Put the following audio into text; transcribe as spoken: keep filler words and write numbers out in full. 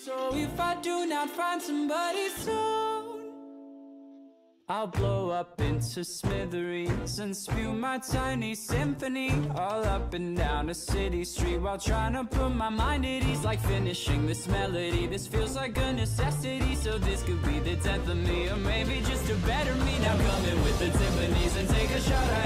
So if I do not find somebody soon, I'll blow up into smithereens and spew my tiny symphony all up and down a city street while trying to put my mind at ease. Like finishing this melody, this feels like a necessity. So this could be the death of me, or maybe just a better me. Now come in with the timpanis and take a shot